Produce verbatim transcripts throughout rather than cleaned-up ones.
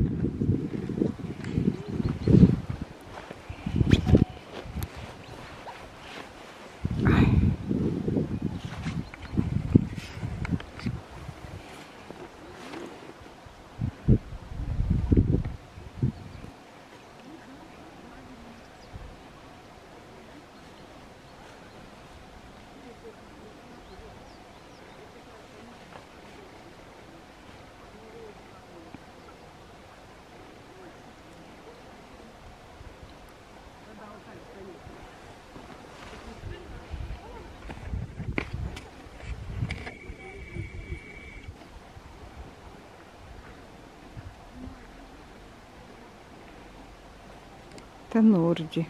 Это Норди.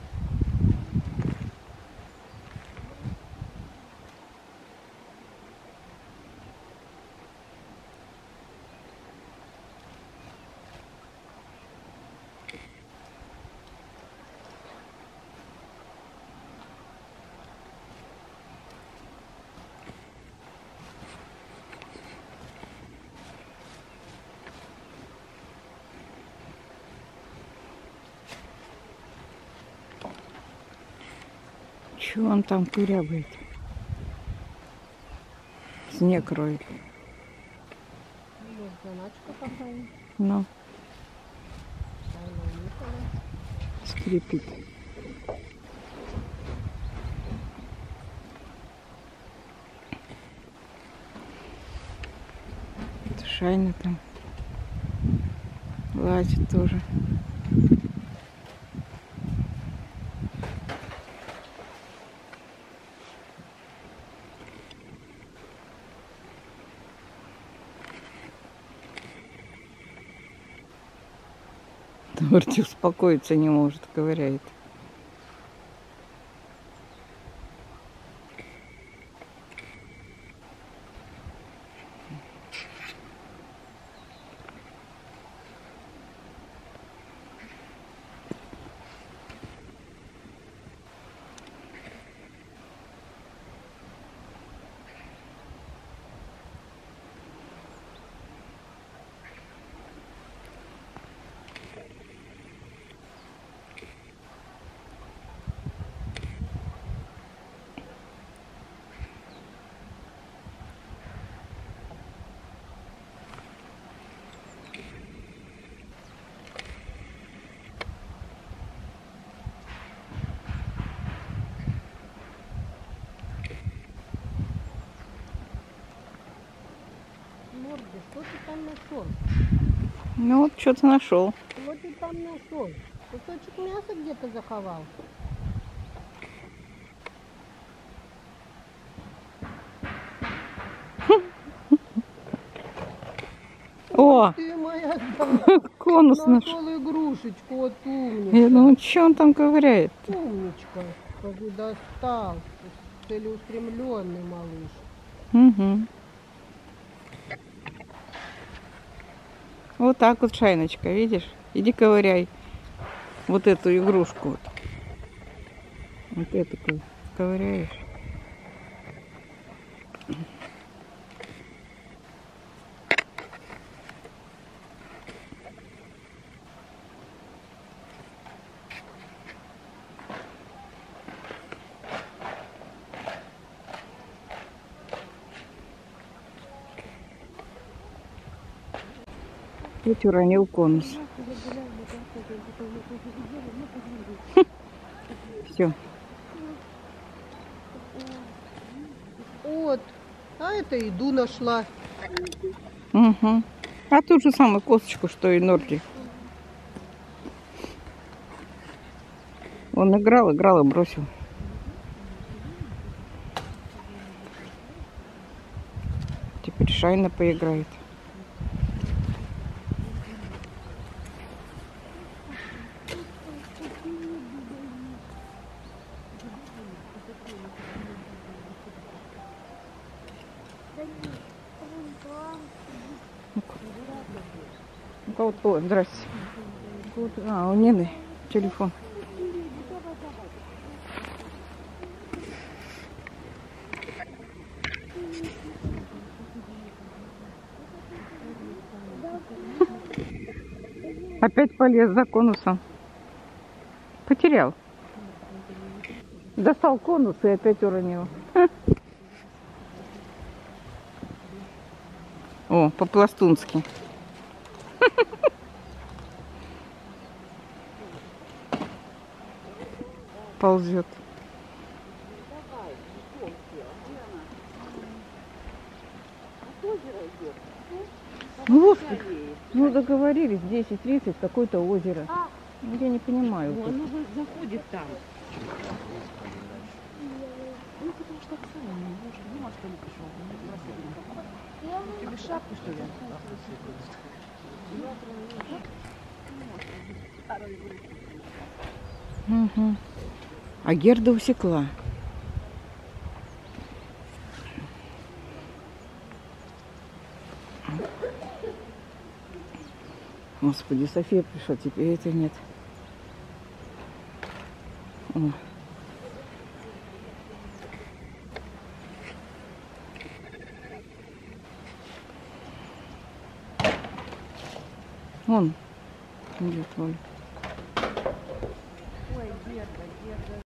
Чего он там курябает? Снег роет. Ну. Скрипит. Это Шайна там лазит тоже. Норди успокоиться не может, ковыряет. Что ты там нашел? Ну вот что-то нашел. Что ты там нашел? Кусочек мяса где-то заховал? О! Ты моя Конус нашел. нашел игрушечку, вот умничка. Я думаю, что он там ковыряет? Умничка. Скажи, достал. Целеустремленный малыш. Угу. Вот так вот, Шайночка, видишь? Иди ковыряй вот эту игрушку. Вот, вот эту ковыряешь. Ведь уронил конус. Все. Вот. А это еду нашла. Угу. А ту же самую косточку, что и Норди. Он играл, играл и бросил. Теперь Шайна поиграет. У кого-то, здрасте. А, у Нины телефон. Опять полез за конусом. Потерял. Достал конус и опять уронил. О, по-пластунски. Ползет. Ну, господи, ну договорились, десять тридцать, какое-то озеро. Ну, я не понимаю. Ну, оно вот заходит там. Ну, потому что Оксана не может, не может, что ли, пришел. Тебе шапку, что ли? Угу. А Герда усекла. Господи, София пришла, теперь это нет. О. Вон идет Валя.